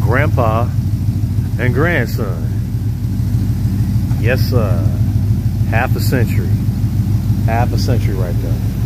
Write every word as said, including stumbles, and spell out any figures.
grandpa and grandson. Yes, sir. Half a century. Half a century right there.